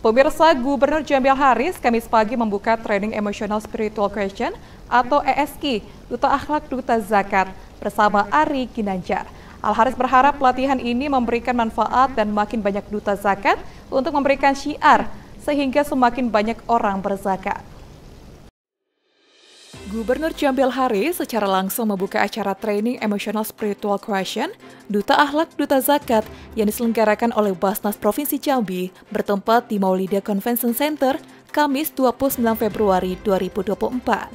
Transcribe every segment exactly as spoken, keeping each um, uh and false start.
Pemirsa, Gubernur Jambil Haris Kamis pagi membuka Training Emotional Spiritual Question atau E S Q, Duta Akhlak Duta Zakat, bersama Ari Ginanjar. Al Haris berharap pelatihan ini memberikan manfaat dan makin banyak duta zakat untuk memberikan syiar, sehingga semakin banyak orang berzakat. Gubernur Jambil Haris secara langsung membuka acara Training Emotional Spiritual Question Duta Akhlak Duta Zakat yang diselenggarakan oleh Basnas Provinsi Jambi bertempat di Maulida Convention Center Kamis dua puluh sembilan Februari dua ribu dua puluh empat.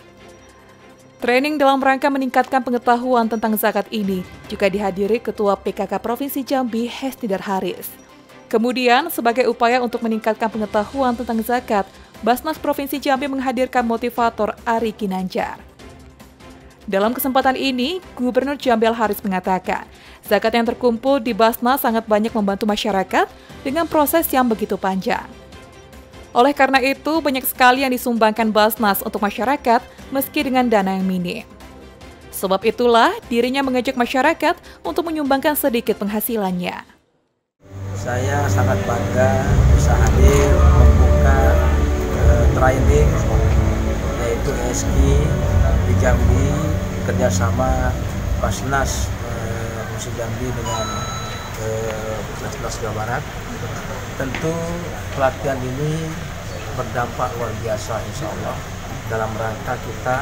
Training dalam rangka meningkatkan pengetahuan tentang zakat ini juga dihadiri Ketua P K K Provinsi Jambi Hesnidar Haris. Kemudian, sebagai upaya untuk meningkatkan pengetahuan tentang zakat, Basnas Provinsi Jambi menghadirkan motivator Ari Ginanjar. Dalam kesempatan ini, Gubernur Jambil Haris mengatakan, zakat yang terkumpul di Basnas sangat banyak membantu masyarakat dengan proses yang begitu panjang. Oleh karena itu, banyak sekali yang disumbangkan Basnas untuk masyarakat meski dengan dana yang minim. Sebab itulah, dirinya mengajak masyarakat untuk menyumbangkan sedikit penghasilannya. Saya sangat bangga bisa hadir membuka uh, training yaitu E S Q di Jambi kerjasama Basnas uh, Provinsi Jambi dengan Basnas uh, Jawa Barat. Tentu pelatihan ini berdampak luar biasa insya Allah dalam rangka kita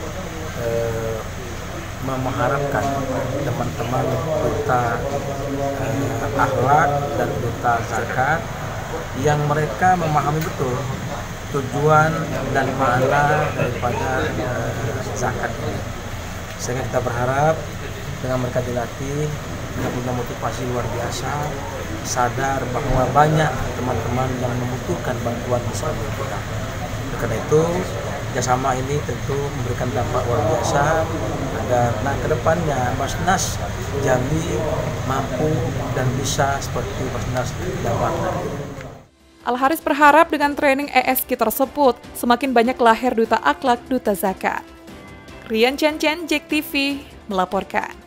uh, mengharapkan teman-teman duta eh, akhlak dan duta zakat yang mereka memahami betul tujuan dan makna daripada eh, zakat ini. Sehingga kita berharap dengan mereka dilatih, mereka punya motivasi luar biasa, sadar bahwa banyak teman-teman yang membutuhkan bantuan bersama kita. Karena itu, kerjasama ini tentu memberikan dampak luar biasa agar nah kedepannya Basnas Jambi mampu dan bisa seperti Basnas Jawa Barat. Al Haris berharap dengan training E S Q tersebut semakin banyak lahir duta akhlak duta zakat. Rian Chen Chen, J E K T V melaporkan.